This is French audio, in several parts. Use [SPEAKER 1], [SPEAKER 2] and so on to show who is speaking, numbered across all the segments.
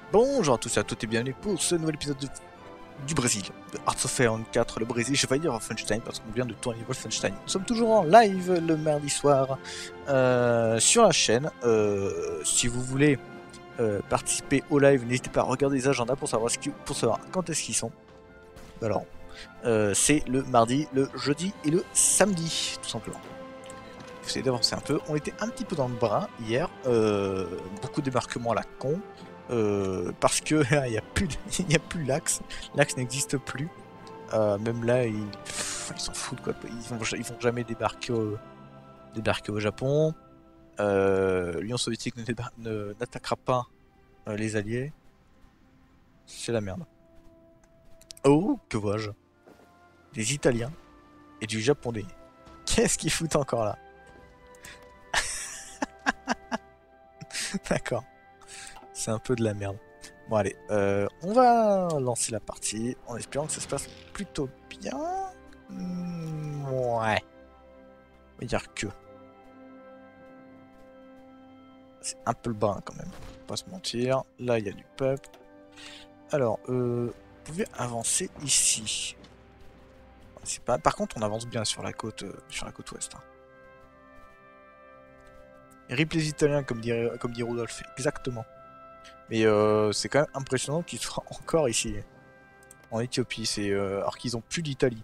[SPEAKER 1] Bonjour à tous et à toutes et bienvenue pour ce nouvel épisode du Brésil, de Hearts of Iron 4, le Brésil. J'ai failli dire Wolfenstein parce qu'on vient de tourner Wolfenstein. Nous sommes toujours en live le mardi soir sur la chaîne. Si vous voulez participer au live, n'hésitez pas à regarder les agendas pour savoir, quand est-ce qu'ils sont. Alors, c'est le mardi, le jeudi et le samedi, tout simplement. Il faut essayer d'avancer un peu. On était un petit peu dans le bras hier, beaucoup de débarquements à la con. Parce que il n'y a plus l'axe, l'axe n'existe plus. Même là, ils s'en foutent quoi. Ils vont jamais débarquer au Japon. L'Union soviétique n'attaquera pas les Alliés. C'est la merde. Oh, que vois-je? Des Italiens et du Japonais. Qu'est-ce qu'ils foutent encore là? D'accord. C'est un peu de la merde. Bon allez, on va lancer la partie en espérant que ça se passe plutôt bien. Ouais. On va dire que. C'est un peu le bas quand même, faut pas se mentir. Là il y a du peuple. Alors, vous pouvez avancer ici. C'est pas... Par contre on avance bien sur la côte ouest. Hein. Rip les Italiens comme dit Rudolf, exactement. Mais c'est quand même impressionnant qu'ils soient encore ici, en Éthiopie, alors qu'ils ont plus d'Italie.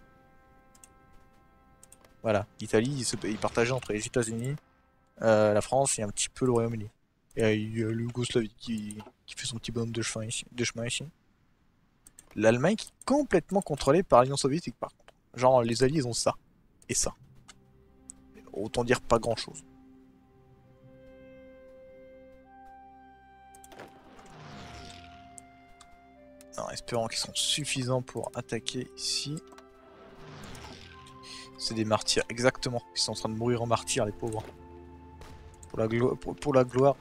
[SPEAKER 1] Voilà, l'Italie, ils partageaient entre les États-Unis, la France et un petit peu le Royaume-Uni. Et il y a le Yougoslavie qui fait son petit bonhomme de chemin ici. L'Allemagne qui est complètement contrôlée par l'Union soviétique par contre. Genre les Alliés ils ont ça et ça. Autant dire pas grand-chose. En espérant qu'ils sont suffisants pour attaquer ici. C'est des martyrs, exactement. Ils sont en train de mourir en martyrs, les pauvres. Pour la gloire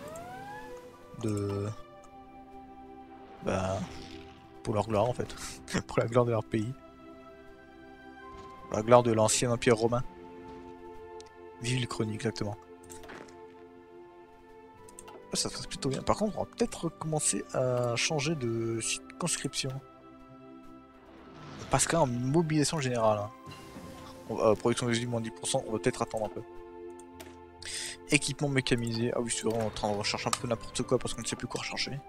[SPEAKER 1] Bah... Pour leur gloire, en fait. Pour la gloire de leur pays. Pour la gloire de l'ancien empire romain. Vive l'Uchronie, exactement. Ça se passe plutôt bien. Par contre, on va peut-être commencer à changer de conscription. Parce qu'en mobilisation générale. Hein. Production des moins 10%, on va peut-être attendre un peu. Équipement mécanisé. Ah oui, c'est vrai, on est en train de rechercher un peu n'importe quoi parce qu'on ne sait plus quoi rechercher.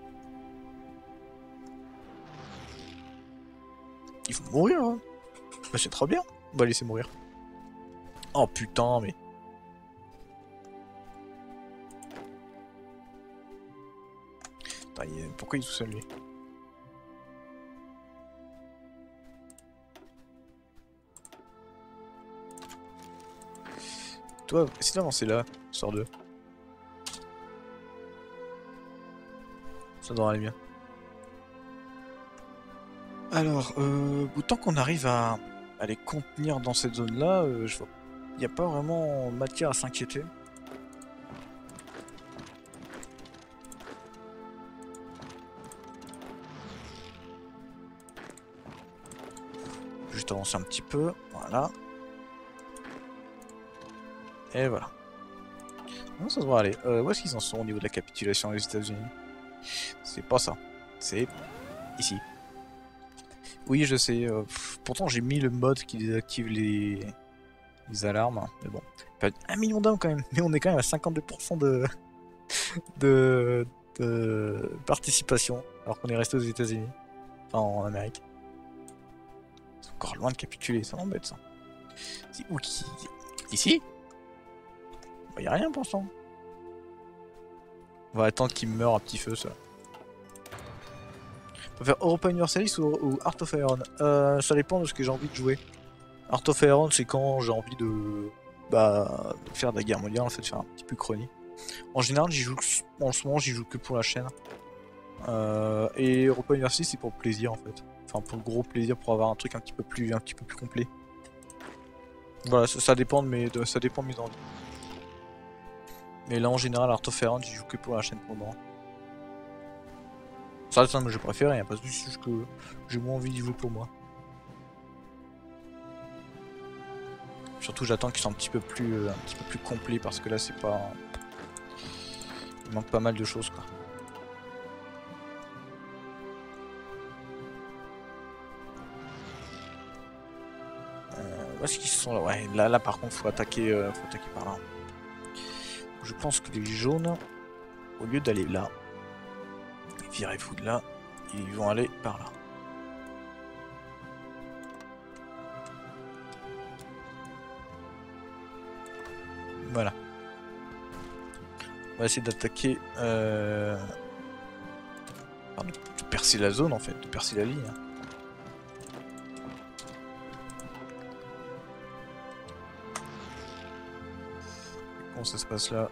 [SPEAKER 1] Ils vont mourir, hein. Bah, c'est trop bien. On va laisser mourir. Oh putain, mais... Attends, pourquoi il est tout seul, lui? Toi, essaye d'avancer là, sors d'eux. Ça devrait aller bien. Alors, tant qu'on arrive à les contenir dans cette zone-là, je vois... Il n'y a pas vraiment matière à s'inquiéter. Juste avancer un petit peu, voilà. Et voilà. Non, ça devrait aller. Où est-ce qu'ils en sont au niveau de la capitulation des États-Unis? C'est pas ça. C'est ici. Oui, je sais. Pourtant, j'ai mis le mode qui désactive les alarmes. Mais bon. 1 million d'hommes quand même. Mais on est quand même à 52% de participation. Alors qu'on est resté aux États-Unis. Enfin, en Amérique. C'est encore loin de capituler. Ça m'embête, ça. C'est où qui... Ici? Bah, y a rien pour ça. On va attendre qu'il meure à petit feu, ça. On peut faire Europa Universalis ou Art of Iron. Ça dépend de ce que j'ai envie de jouer. Art of Iron, c'est quand j'ai envie de faire de la guerre mondiale, en fait, faire un petit peu chronique. En général, en ce moment, j'y joue que pour la chaîne. Et Europa Universalis, c'est pour le plaisir, en fait. Enfin, pour le gros plaisir, pour avoir un truc un petit peu plus complet. Voilà, ça dépend de mes envies. Mais là, en général, Art of Iron, j'y joue que pour la chaîne pour le moment. Ça reste un de mes jeux préférés, hein, parce que c'est juste que j'ai moins envie d'y jouer pour moi. Surtout, j'attends qu'ils soient un petit peu plus complets, parce que là, c'est pas... Il manque pas mal de choses, quoi. Où est-ce qu'ils sont là? Ouais, là par contre faut attaquer par là. Je pense que les jaunes, au lieu d'aller là, virez-vous de là, ils vont aller par là. Voilà. On va essayer d'attaquer... Enfin, de percer la zone en fait, de percer la ligne. Comment ça se passe là?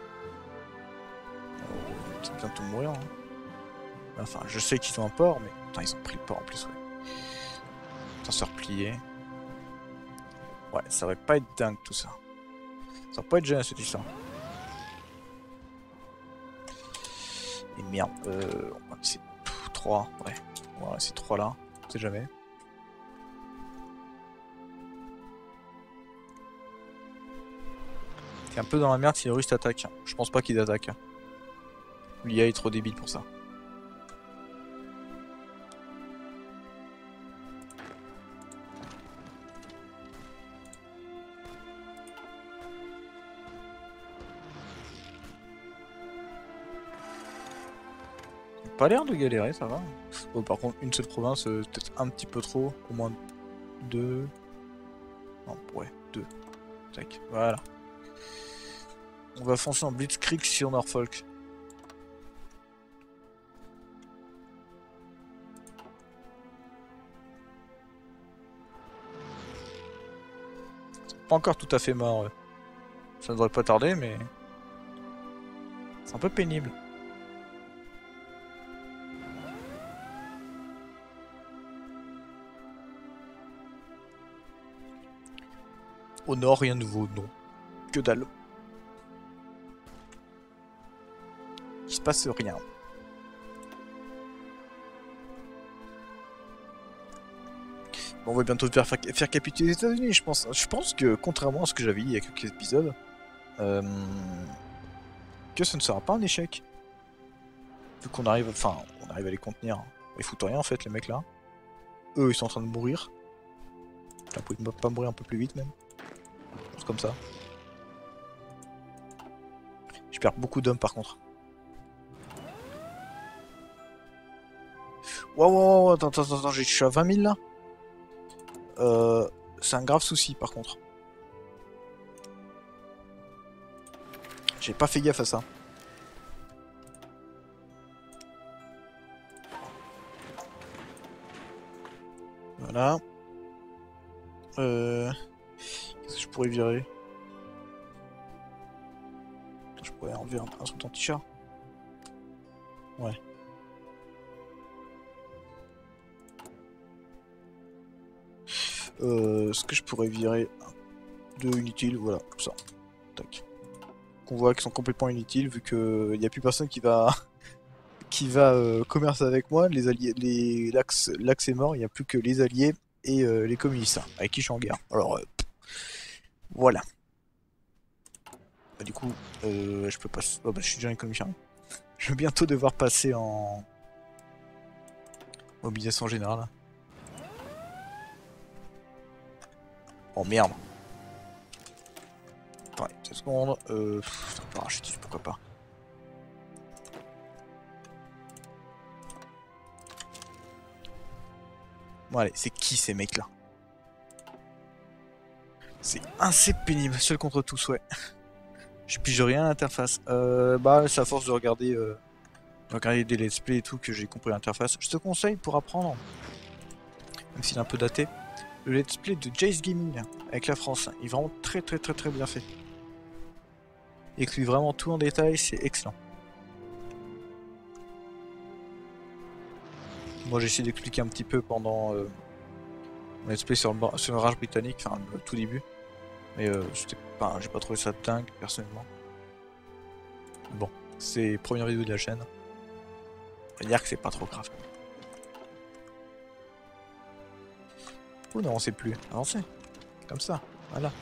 [SPEAKER 1] C'est bientôt mourir. Hein. Enfin, je sais qu'ils ont un port, mais... Putain, ils ont pris le port en plus, ouais. Putain, se replier. Ouais, ça va pas être dingue tout ça. Ça va pas être génial cette histoire. Et merde, on va laisser 3, ouais. On va laisser 3 là, on sait jamais. T'es un peu dans la merde si les Russes t'attaquent. Je pense pas qu'ils attaquent. L'IA est trop débile pour ça. Pas l'air de galérer, ça va. Bon, par contre, une seule province, peut-être un petit peu trop. Au moins 2. Non, ouais, 2. Tac, voilà. On va foncer en Blitzkrieg sur Norfolk. C'est pas encore tout à fait mort. Ça ne devrait pas tarder, mais... C'est un peu pénible. Au nord, rien de nouveau, non. Que dalle. Il se passe rien. Bon, on va bientôt faire capituler les États-Unis, je pense. Je pense que, contrairement à ce que j'avais dit il y a quelques épisodes, que ce ne sera pas un échec. Vu qu'on arrive, enfin, on arrive à les contenir. Ils foutent rien en fait, les mecs là. Eux, ils sont en train de mourir. Ils pouvez pas mourir un peu plus vite même. Juste comme ça. Je perds beaucoup d'hommes par contre. Wow, attends, je suis à 20 000 là. C'est un grave souci par contre. J'ai pas fait gaffe à ça. Voilà. Qu'est-ce que je pourrais virer? Je pourrais enlever un sultan t-shirt. Ouais. Ce que je pourrais virer de inutile, voilà, tout ça. Tac. Qu'on voit qu'ils sont complètement inutiles vu que il n'y a plus personne qui va commercer avec moi. Les alliés, l'axe est mort. Il n'y a plus que les alliés et les communistes hein, avec qui je suis en guerre. Alors voilà. Bah, du coup, je peux pas. Oh, bah, je suis déjà économicien. Je vais bientôt devoir passer en mobilisation générale. Oh merde. Attends, 7 secondes. Parachutif, pourquoi pas. Bon allez, c'est qui ces mecs là? C'est assez pénible, seul contre tous, ouais. Je pige rien à l'interface. Bah c'est à force de regarder, des let's play et tout que j'ai compris l'interface. Je te conseille pour apprendre, même s'il est un peu daté, le let's play de Jace Gaming avec la France. Il est vraiment très bien fait. Il explique vraiment tout en détail, c'est excellent. Moi j'ai essayé d'expliquer un petit peu pendant mon let's play sur le Rage britannique, enfin le tout début. Mais j'ai pas trouvé ça dingue personnellement. Bon, c'est première vidéo de la chaîne. On va dire que c'est pas trop grave. Ou non, on sait plus. Avancer. Comme ça, voilà.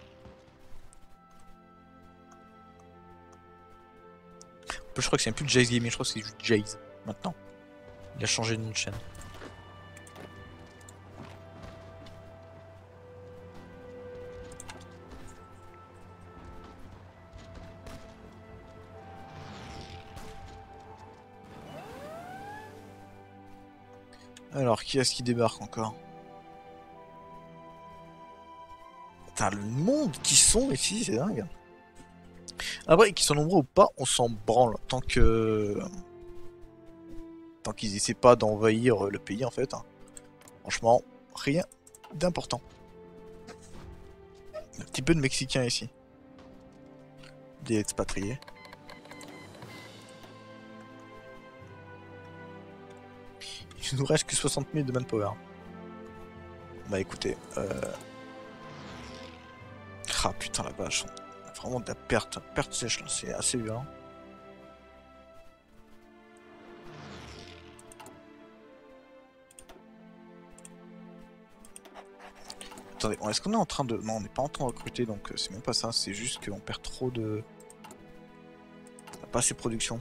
[SPEAKER 1] Je crois que c'est plus Jace Gaming, je crois que c'est juste Jace maintenant. Il a changé de nom de chaîne. Alors, qui est-ce qui débarque encore? Putain, le monde qui sont ici, c'est dingue. Après, qu'ils sont nombreux ou pas, on s'en branle. Tant qu'ils essaient pas d'envahir le pays, en fait. Hein. Franchement, rien d'important. Un petit peu de Mexicains ici. Des expatriés. Il nous reste que 60 000 de manpower. Bah écoutez, ah putain la vache. Vraiment de la perte sèche là, c'est assez violent. Attendez, est-ce qu'on est en train de... Non, on n'est pas en train de recruter, donc c'est même pas ça, c'est juste qu'on perd trop de... On n'a pas assez de production.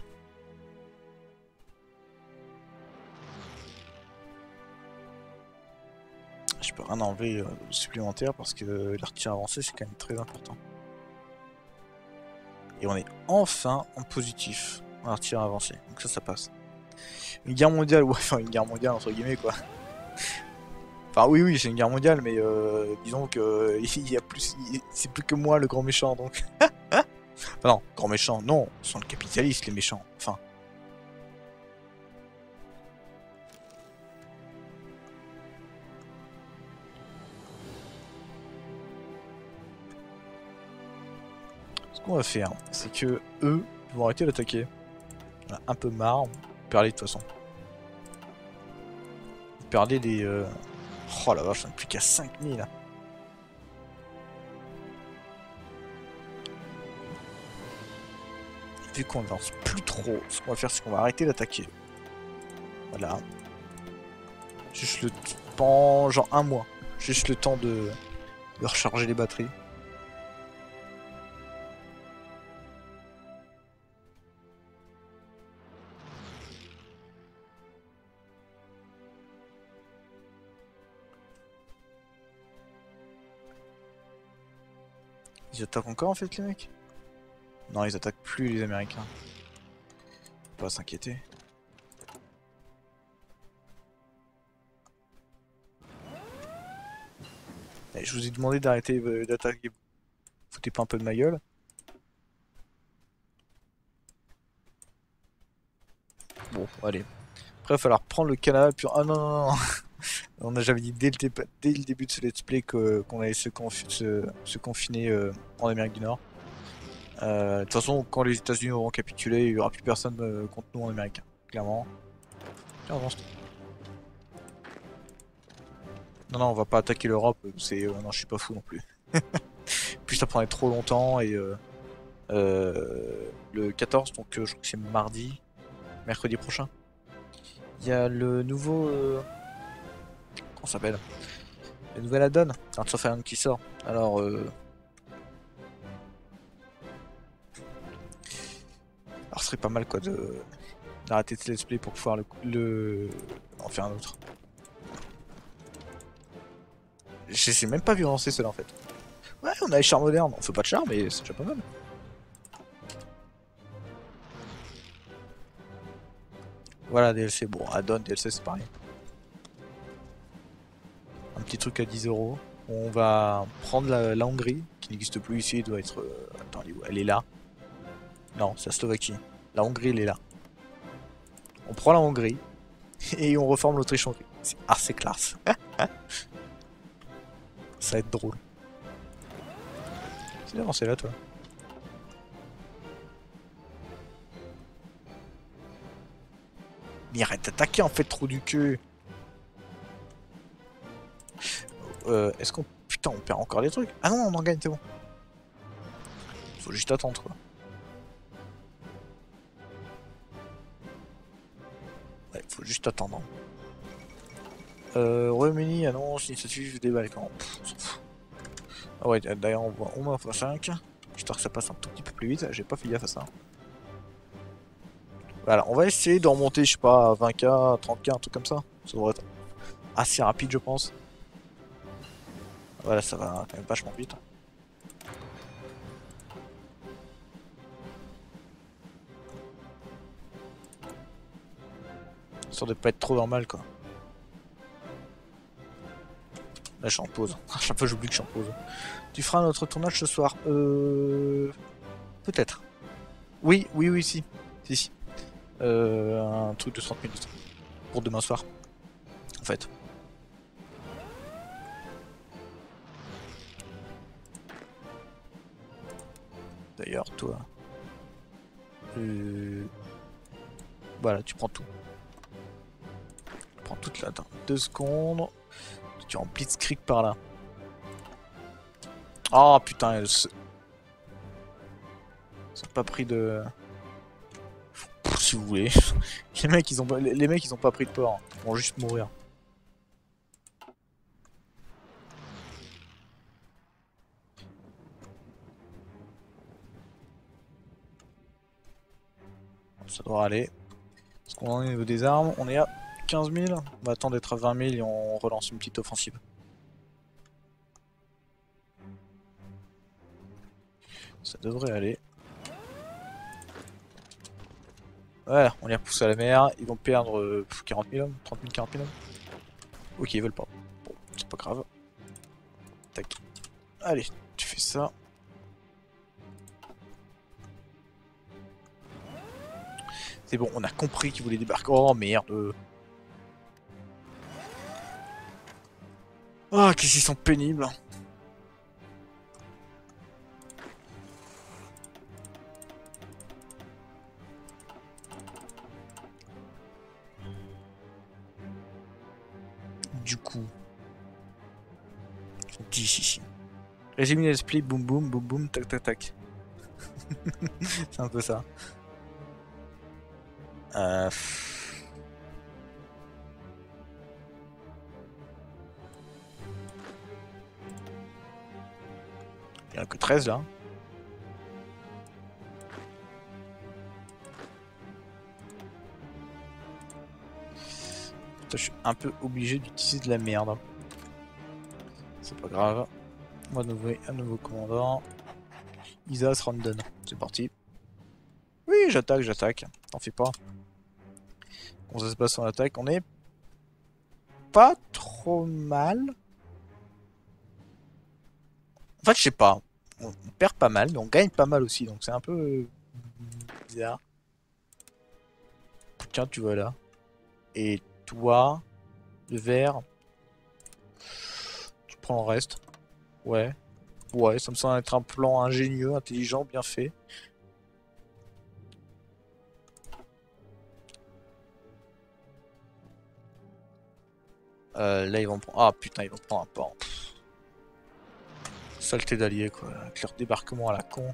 [SPEAKER 1] Je peux rien enlever supplémentaire parce que l'artillerie avancée c'est quand même très important. Et on est enfin en positif en artillerie avancée, donc ça passe. Une guerre mondiale, ouais, enfin une guerre mondiale entre guillemets quoi. Enfin oui, c'est une guerre mondiale, mais disons que il y a plus, c'est plus que moi le grand méchant donc. Enfin non, grand méchant, non, ce sont les capitalistes les méchants, enfin. Ce qu'on va faire, c'est que eux vont arrêter d'attaquer. On a un peu marre, on perd de toute façon. On perdait les... Oh la vache, on n'est plus qu'à 5000 là. Vu qu'on avance plus trop, ce qu'on va faire c'est qu'on va arrêter d'attaquer. Voilà. Juste le temps, genre un mois. Juste le temps de recharger les batteries. Ils attaquent encore en fait les mecs? Non, ils attaquent plus les Américains. Faut pas s'inquiéter. Eh, je vous ai demandé d'arrêter d'attaquer. Foutez pas un peu de ma gueule. Bon, allez. Après, il va falloir prendre le Canada puis... Ah non, non, non. On a jamais dit dès le début de ce let's play qu'on allait se confiner en Amérique du Nord. De toute façon, quand les États-Unis auront capitulé, il n'y aura plus personne contre nous en Amérique. Clairement. Tiens, avance. Non, non, on va pas attaquer l'Europe. C'est non, je suis pas fou non plus. Puis ça prendrait trop longtemps et le 14, donc je crois que c'est mardi, mercredi prochain. Il y a le nouveau comment ça s'appelle? Le nouvel add-on, Hearts of Iron qui sort. Alors ce serait pas mal quoi d'arrêter ce let's play pour pouvoir en faire un autre. Je sais même pas vu lancer cela en fait. Ouais, on a les chars modernes, on fait pas de chars mais c'est déjà pas mal. Voilà, DLC, bon, add-on, DLC c'est pareil. Un petit truc à 10 €. On va prendre la Hongrie, qui n'existe plus ici, elle doit être... attends, elle est là. Non, c'est la Slovaquie. La Hongrie, elle est là. On prend la Hongrie, et on reforme l'Autriche-Hongrie. C'est assez classe. Ça va être drôle. C'est avancé là, toi. Mais arrête d'attaquer, en fait, trop du cul. Est-ce qu'on... Putain, on perd encore des trucs. Ah non, on en gagne, c'est bon. Faut juste attendre, quoi. Ouais, faut juste attendre. Royaume-Uni annonce l'initiative des Balkans. Pff, on s'en fout. Ah ouais, d'ailleurs on voit au moins x5, histoire que ça passe un tout petit peu plus vite, j'ai pas fait gaffe à ça. Voilà, on va essayer de remonter, je sais pas, à 20K, 30K, un truc comme ça. Ça devrait être assez rapide, je pense. Voilà, ça va quand même vachement vite. Histoire de pas être trop normal, quoi. Là je suis en pause. À chaque fois j'oublie que je suis en pause. Tu feras notre tournage ce soir. Peut-être. Oui, oui, oui, si. Si, si. Un truc de 30 minutes. Pour demain soir. En fait. D'ailleurs, toi. Voilà, tu prends tout. Tu prends toute là. Attends, 2 secondes. Tu en blitzkrieg par là. Oh putain, ils ont pas pris de. Pff, si vous voulez. Les mecs ils ont pas pris de port. Ils vont juste mourir. Ça doit aller. Parce qu'on en est au niveau des armes. On est à 15 000. On va attendre d'être à 20 000 et on relance une petite offensive. Ça devrait aller. Ouais, on les repousse à la mer. Ils vont perdre 40 000 hommes, 30 000, 40 000 hommes. Ok, ils veulent pas. Bon, c'est pas grave. Tac. Allez, tu fais ça. C'est bon, on a compris qu'ils voulaient débarquer. Oh merde. Oh, qu'est-ce qu'ils sont pénibles. Du coup. Ils sont 10 ici. Régime l'esprit, boum boum, boum boum, tac tac tac. C'est un peu ça. Euh... Il n'y en a que 13 là. Putain, je suis un peu obligé d'utiliser de la merde. C'est pas grave. Moi, un nouveau commandant. Isas Randon. C'est parti. Oui, j'attaque, j'attaque. T'en fais pas. On se passe en attaque. On est pas trop mal. En fait, je sais pas. On perd pas mal, mais on gagne pas mal aussi. Donc c'est un peu bizarre. Tiens, tu vois là. Et toi, le vert, tu prends le reste. Ouais. Ouais, ça me semble être un plan ingénieux, intelligent, bien fait. Là, ils vont prendre... Ah putain, ils vont prendre un port. Saleté d'alliés, quoi. Avec leur débarquement à la con.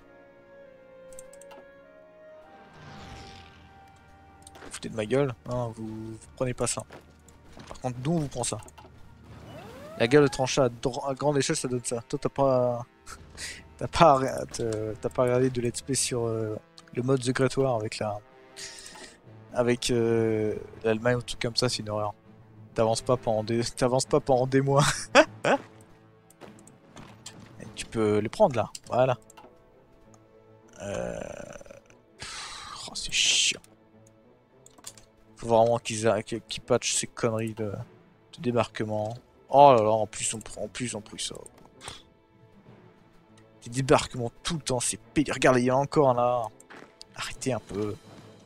[SPEAKER 1] Vous foutez de ma gueule? Non, vous prenez pas ça. Par contre, d'où on vous prend ça? La gueule de tranchée à grande échelle, ça donne ça. Toi, t'as pas... T'as pas regardé de let's play sur le mode The Great War avec la... Avec l'Allemagne ou tout comme ça, c'est une horreur. T'avances pas pendant des... T'avances pas pendant des mois. Et tu peux les prendre là, voilà. Oh, c'est chiant. Faut vraiment qu'ils patchent ces conneries de débarquement. Oh là là, en plus on pris ça. Des débarquements tout le temps, c'est pédé. Regardez, il y en a encore un là. Arrêtez un peu.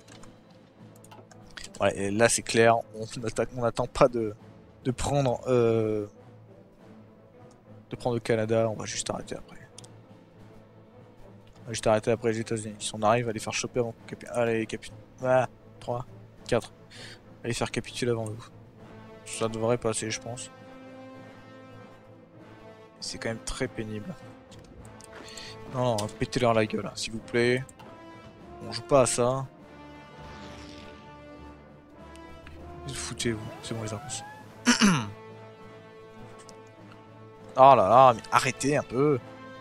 [SPEAKER 1] Ouais, et là c'est clair, on n'attend pas de prendre le Canada, on va juste arrêter après. On va juste arrêter après les États-Unis. Si on arrive à les faire choper avant qu'on allez, voilà, 3, 4. Allez faire capituler avant nous. Ça devrait passer, je pense. C'est quand même très pénible. Non, non, pétez-leur la gueule, hein, s'il vous plaît. On joue pas à ça. Foutez-vous, c'est bon les annonces. Oh là là, mais arrêtez un peu.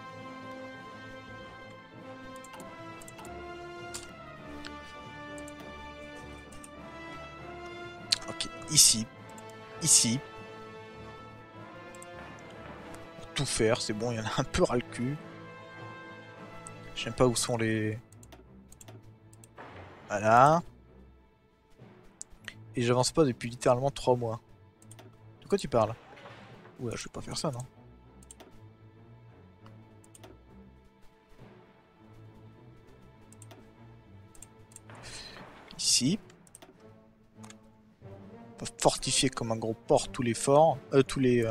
[SPEAKER 1] Ok, ici. Ici. Tout faire, c'est bon, il y en a un peu ras le cul. Je sais pas où sont les... Voilà. Et j'avance pas depuis littéralement 3 mois. De quoi tu parles? Ouais, je vais pas faire ça, non. Ici. On va fortifier comme un gros port tous les forts. Tous les...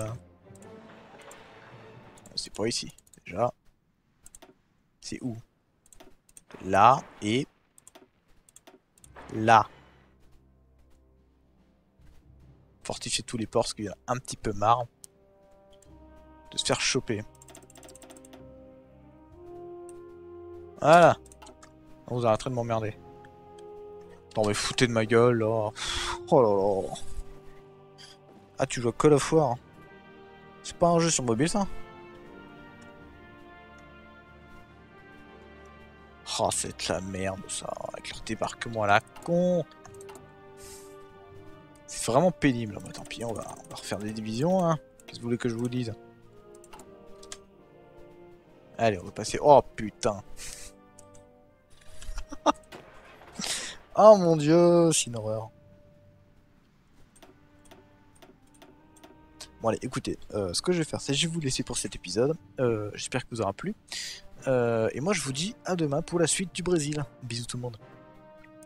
[SPEAKER 1] C'est pas ici, déjà. C'est où? Là et... là. Fortifier tous les ports parce qu'il y a un petit peu marre de se faire choper. Voilà. Vous arrêterez de m'emmerder. Attends, mais foutez de ma gueule là. Oh là là. Ah, tu joues à Call of War, hein. C'est pas un jeu sur mobile ça? Oh, c'est de la merde ça, avec leur débarquement à la con. C'est vraiment pénible. Bah, tant pis, on va refaire des divisions, hein. Qu'est-ce que vous voulez que je vous dise? Allez, on va passer. Oh putain. Oh mon dieu, c'est une horreur. Bon allez, écoutez, ce que je vais faire, c'est que je vais vous laisser pour cet épisode. J'espère que vous aura plu. Et moi je vous dis à demain pour la suite du Brésil. Bisous tout le monde.